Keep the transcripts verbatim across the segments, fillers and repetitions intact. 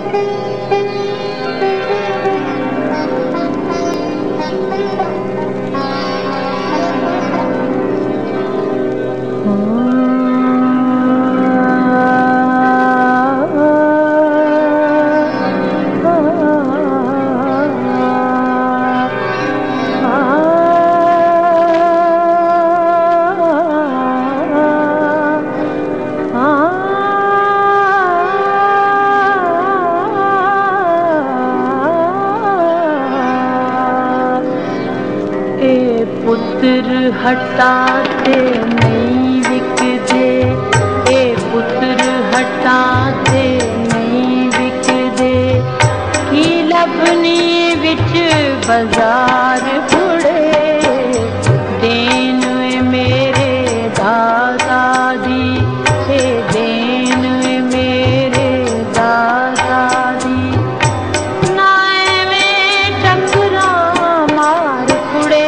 पुत्र हटाते नहीं विकदे, ए पुत्र हटाते नहीं विकदे, की लभनी विच बाजार कुड़े, देन मेरे दादा दी, ए देन मेरे दादा दी, नाए में टकरा मार कुड़े,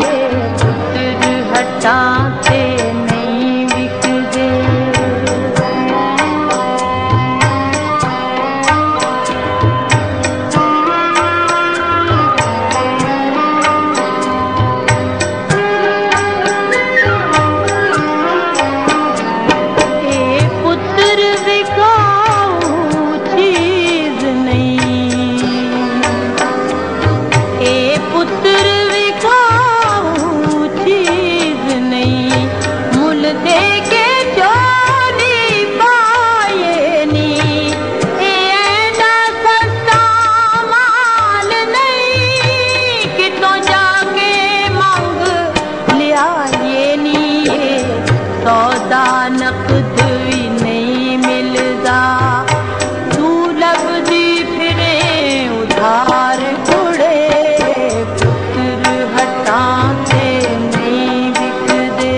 हटाते नहीं विकदे। ए पुत्र बिकाऊ चीज नहीं, ए पुत्र बिकाऊ चीज नहीं, मुल दे के चोरी पाए नी, एडा सस्ता माल नहीं, कितों जाके मांग लिया ये नी, सौदा नकद भी नहीं मिलदा, तू लभदी फिरे उधार कुड़े, पुत्र हटाते नहीं विकदे।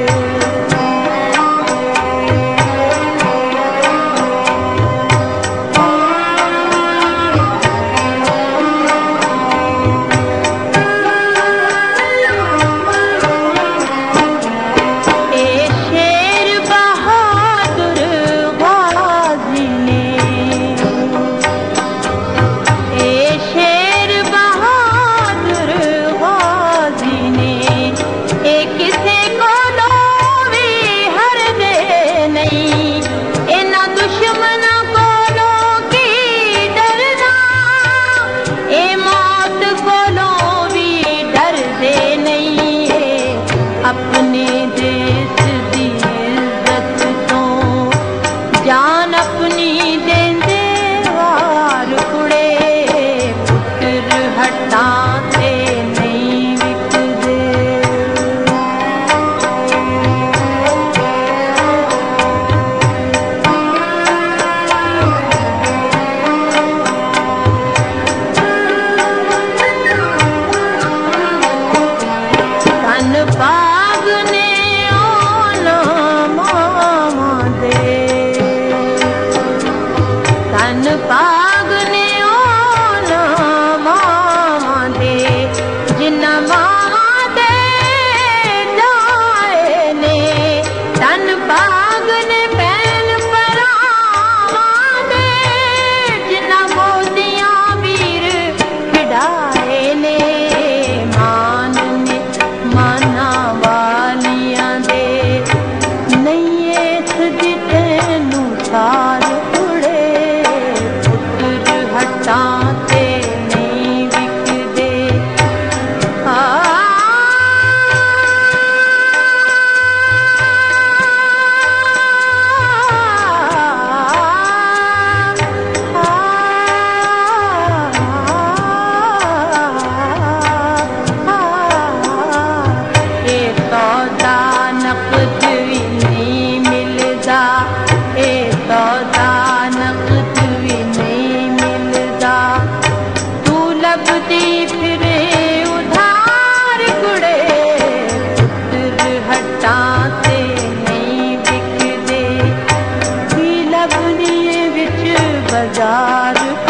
ए शेर बहादुर गाजी ने, ए शेर बहादुर गाजी ने, ए किसे को भी हर दे नहीं, इना दुश्मन को की डरना, ए मौत को भी डर दे नहीं, अपने देश दी इज्जत तो जान अपनी देंदे वार कुड़े, पुत्र हटाते नहीं विकदे। तन बाग ने ओना मामा दे, तन बाग ने ओना मामा दे, जिन्ना मामा दे जाए ने, तन बाग ने बैल परावा दे, जिन्ना गोदियां वीर खिडाए ने, मान ने माना वालियां दे, नहीं इस जितनू सार उड़े, पुत्र हटाते नहीं विकदे। आ ए सौदा नकद भी नहीं मिलदा, ए सौदा नकद भी नहीं मिलदा, तू लभदी फिरे उधार कुड़े, पुत्र हटाते नहीं विकदे, की लभनी विच बाजार